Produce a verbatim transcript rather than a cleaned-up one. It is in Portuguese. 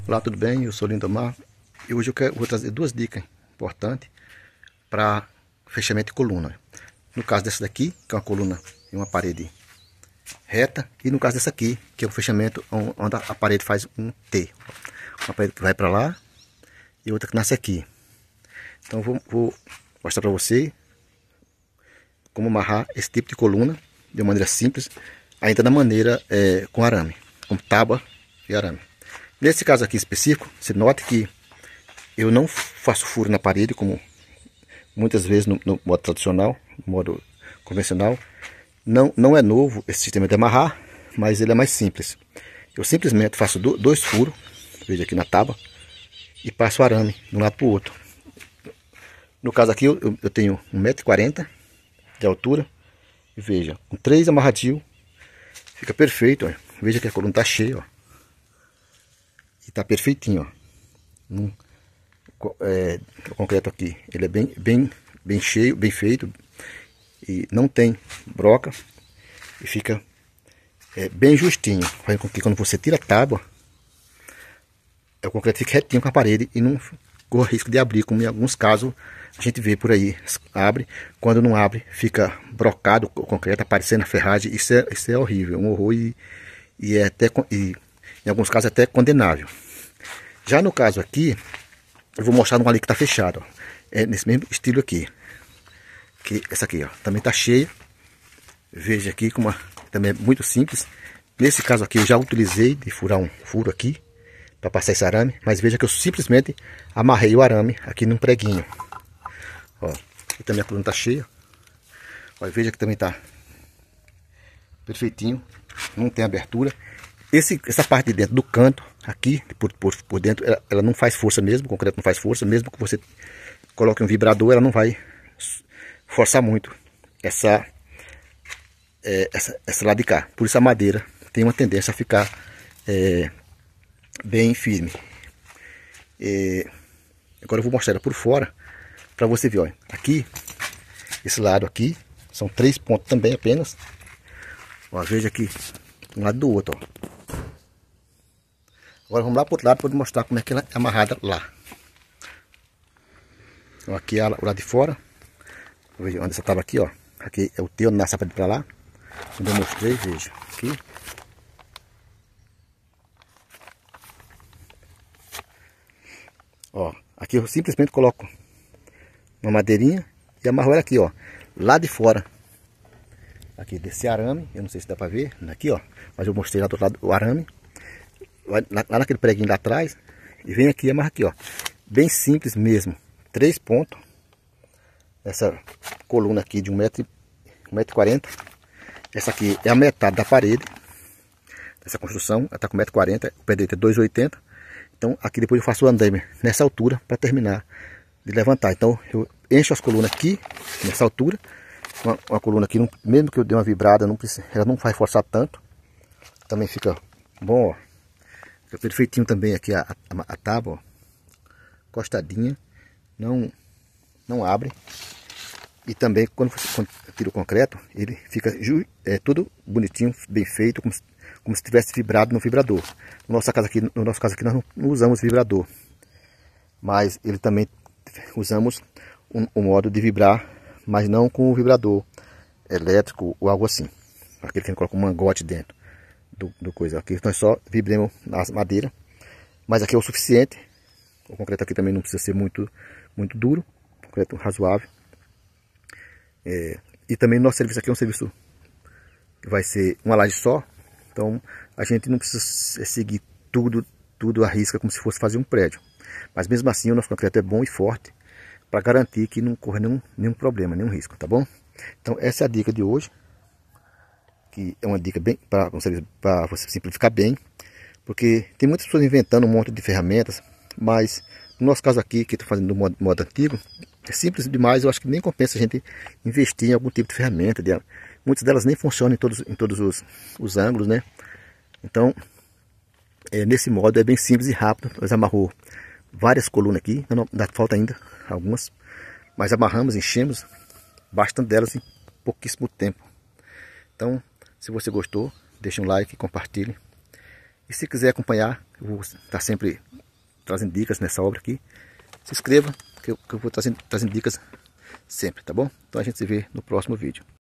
Olá, tudo bem? Eu sou Lindomar e hoje eu quero, vou trazer duas dicas importantes para fechamento de coluna. No caso dessa daqui, que é uma coluna em uma parede reta, e no caso dessa aqui, que é o fechamento onde a parede faz um T. Uma parede que vai para lá e outra que nasce aqui. Então vou, vou mostrar para você como amarrar esse tipo de coluna de uma maneira simples, ainda da maneira é, com arame, com tábua e arame. Nesse caso aqui específico, você note que eu não faço furo na parede, como muitas vezes no, no modo tradicional, no modo convencional. Não, não é novo esse sistema de amarrar, mas ele é mais simples. Eu simplesmente faço do, dois furos, veja aqui na tábua, e passo o arame de um lado para o outro. No caso aqui eu, eu tenho um metro e quarenta de altura, e veja, com três amarradinhos, fica perfeito. Ó. Veja que a coluna está cheia, ó. E tá perfeitinho, ó. Hum, é, o concreto aqui, ele é bem, bem, bem cheio, bem feito. E não tem broca. E fica é, bem justinho. Faz com que quando você tira a tábua, o concreto fica retinho com a parede e não corre risco de abrir, como em alguns casos a gente vê por aí. Abre, quando não abre, fica brocado o concreto, aparecendo a ferragem. Isso é, isso é horrível, um horror e, e é até... E, em alguns casos até condenável. Já no caso aqui, eu vou mostrar uma ali que está fechado. Ó. É nesse mesmo estilo aqui. Que essa aqui, ó, também está cheia. Veja aqui como uma, também é muito simples. Nesse caso aqui eu já utilizei de furar um furo aqui para passar esse arame. Mas veja que eu simplesmente amarrei o arame aqui num preguinho. Ó, e também a coluna está cheia. Ó, veja que também está perfeitinho. Não tem abertura. Esse, essa parte de dentro do canto, aqui, por, por, por dentro, ela, ela não faz força mesmo, o concreto não faz força, mesmo que você coloque um vibrador, ela não vai forçar muito essa, é, essa, essa lado de cá. Por isso a madeira tem uma tendência a ficar é, bem firme. É, agora eu vou mostrar ela por fora, para você ver, ó, aqui, esse lado aqui, são três pontos também apenas. Ó, veja aqui, um lado do outro, ó. Agora vamos lá para o outro lado para mostrar como é que ela é amarrada lá. Então aqui é o lado de fora. Veja onde essa tábua aqui, ó. Aqui é o T, onde nasce a parede para lá. Como eu mostrei, veja. Aqui. Ó, aqui eu simplesmente coloco uma madeirinha e amarro ela aqui, ó. Lá de fora. Aqui desse arame, eu não sei se dá para ver. Aqui, ó. Mas eu mostrei lá do outro lado o arame. Lá naquele preguinho lá atrás, e vem aqui e amarra aqui, ó. Bem simples mesmo. Três pontos. Essa coluna aqui de um metro e quarenta. Essa aqui é a metade da parede dessa construção. Ela tá com um metro e quarenta. O pé dele é dois e oitenta. Então aqui depois eu faço o andaime nessa altura para terminar de levantar. Então eu encho as colunas aqui nessa altura. Uma, uma coluna aqui, mesmo que eu dê uma vibrada, não precisa, ela não vai forçar tanto. Também fica bom, ó. Fica perfeitinho também aqui a, a, a tábua, ó, costadinha, não, não abre. E também quando você quando tira o concreto, ele fica é, tudo bonitinho, bem feito, como se, como se tivesse vibrado no vibrador. No nosso caso aqui, no nosso caso aqui nós não, não usamos vibrador, mas ele também usamos um, um modo de vibrar, mas não com o vibrador elétrico ou algo assim. Aquele que a gente coloca um mangote dentro. Do, do coisa aqui nós só vibramos na madeira, mas aqui é o suficiente. O concreto aqui também não precisa ser muito muito duro, concreto razoável. É, e também nosso serviço aqui é um serviço que vai ser uma laje só, então a gente não precisa seguir tudo tudo à risca como se fosse fazer um prédio, mas mesmo assim o nosso concreto é bom e forte para garantir que não corra nenhum, nenhum problema, nenhum risco, tá bom? Então essa é a dica de hoje, que é uma dica bem para você simplificar bem, porque tem muitas pessoas inventando um monte de ferramentas, mas no nosso caso aqui, que estou fazendo no modo, modo antigo, é simples demais. Eu acho que nem compensa a gente investir em algum tipo de ferramenta. De, muitas delas nem funcionam em todos, em todos os, os ângulos, né? Então, é, nesse modo é bem simples e rápido. Nós amarrou várias colunas aqui, não, não, falta ainda algumas, mas amarramos, enchemos bastante delas em pouquíssimo tempo. Então, se você gostou, deixe um like, compartilhe. E se quiser acompanhar, eu vou estar sempre trazendo dicas nessa obra aqui. Se inscreva, que eu, que eu vou trazendo, trazendo dicas sempre, tá bom? Então a gente se vê no próximo vídeo.